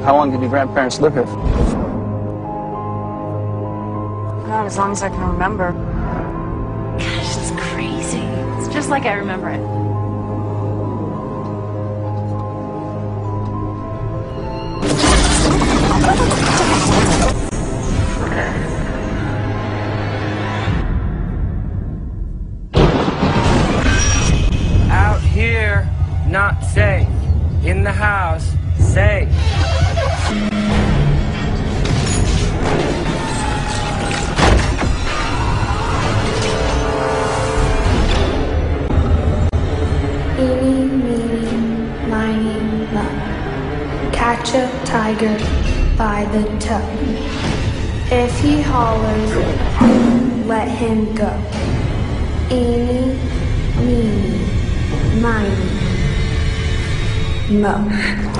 How long did your grandparents live here? God, as long as I can remember. Gosh, it's crazy. It's just like I remember it. Out here, not safe. In the house, safe. Eeny, meeny, miny, mo. Catch a tiger by the toe. If he hollers, let him go. Eeny, meeny, miny, mo.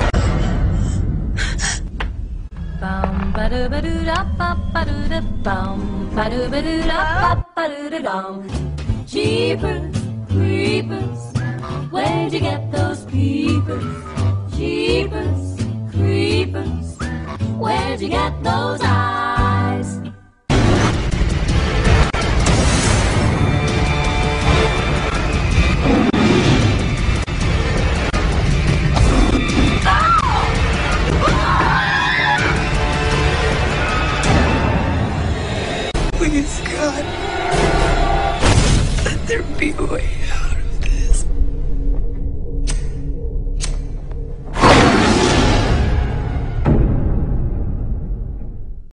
Bum ba do ba do da ba ba do da bum ba do ba do da ba ba do da dum. Jeepers, creepers, where'd you get those peepers? Jeepers, creepers, where'd you get those eyes? Please, God, let there be a way out.